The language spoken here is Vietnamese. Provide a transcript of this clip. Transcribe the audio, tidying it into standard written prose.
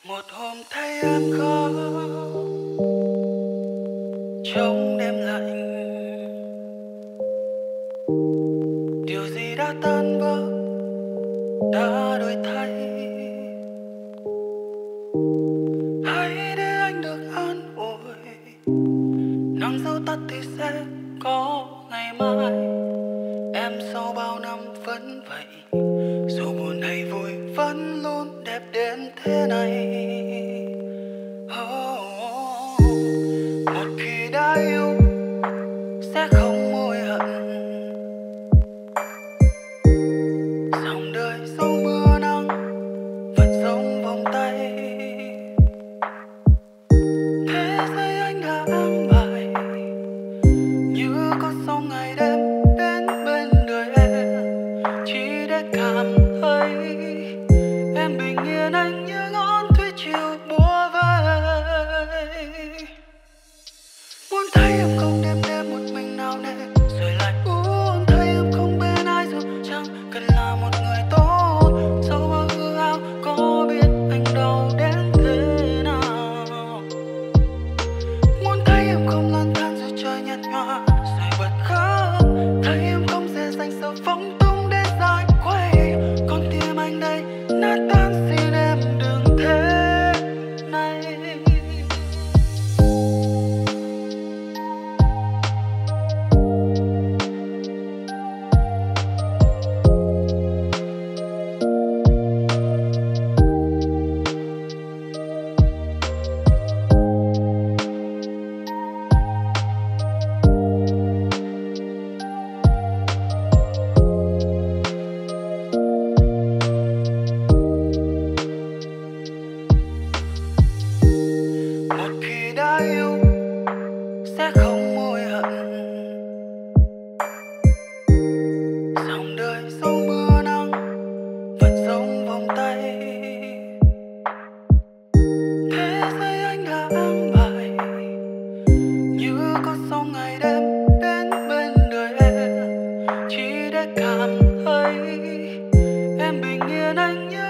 Một hôm thấy em khóc trong đêm lạnh, điều gì đã tan vỡ, đã đổi thay. Hãy để anh được an ủi, nắng dẫu tắt thì sẽ có ngày mai. Em sau bao năm vẫn vậy, dù buồn hay vui vẫn luôn đẹp đến thế này. Một khi đã yêu sẽ không hối hận. Dòng đời sau mưa nắng vẫn giống vòng tay. Thế giới anh đã an bài như có sóng ngày đêm đến bên đời em, chỉ để cảm thấy em bình yên anh như ngọn thủy triều búa vây. Muốn thấy em không đêm đêm một mình nào nề, rồi lại muốn thấy em không bên ai dù chẳng cần là một người tốt. Dẫu bao hư ảo có biết anh đau đến thế nào. Muốn thấy em không lang thang dù trời nhạt nhòa, rồi bật khóc. Thấy em không dễ dàng sợ phóng tung để dài quay. Con tim anh đây nát tan, xin em đừng thế này. Một khi đã yêu sẽ không hối hận. Dòng đời sau mưa nắng vẫn giống vòng tay. Thế giới anh đã an bài như có sóng ngày đêm đến bên đời em, chỉ để cảm thấy em bình yên anh như